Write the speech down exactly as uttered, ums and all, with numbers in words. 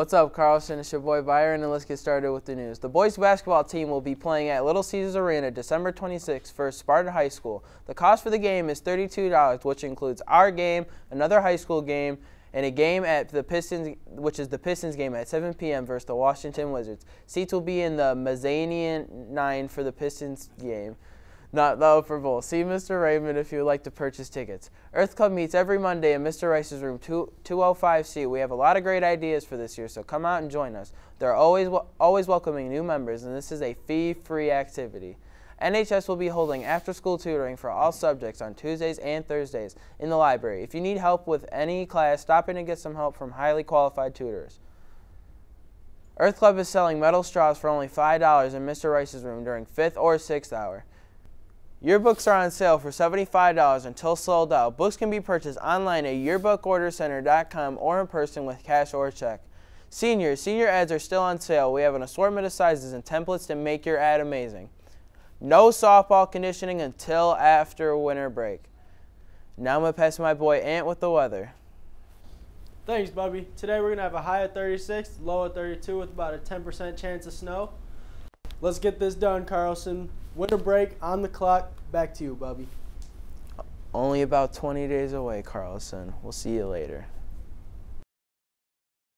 What's up, Carlson? It's your boy Byron, and let's get started with the news. The boys basketball team will be playing at Little Caesars Arena December twenty-sixth for Sparta High School. The cost for the game is thirty-two dollars, which includes our game, another high school game, and a game at the Pistons, which is the Pistons game at seven p m versus the Washington Wizards. Seats will be in the mezzanine nine for the Pistons game, not the upper bowl. See Mister Raymond if you would like to purchase tickets. Earth Club meets every Monday in Mister Rice's room, two oh five C. We have a lot of great ideas for this year, so come out and join us. They're always always welcoming new members, and this is a fee-free activity. N H S will be holding after-school tutoring for all subjects on Tuesdays and Thursdays in the library. If you need help with any class, stop in and get some help from highly qualified tutors. Earth Club is selling metal straws for only five dollars in Mister Rice's room during fifth or sixth hour. Yearbooks are on sale for seventy-five dollars until sold out. Books can be purchased online at yearbook order center dot com or in person with cash or check. Seniors, senior ads are still on sale. We have an assortment of sizes and templates to make your ad amazing. No softball conditioning until after winter break. Now I'm going to pass my boy Ant with the weather. Thanks, Bubby. Today we're going to have a high of thirty-six, low of thirty-two with about a ten percent chance of snow. Let's get this done, Carlson. Winter break on the clock. Back to you, Bubby. Only about twenty days away, Carlson. We'll see you later.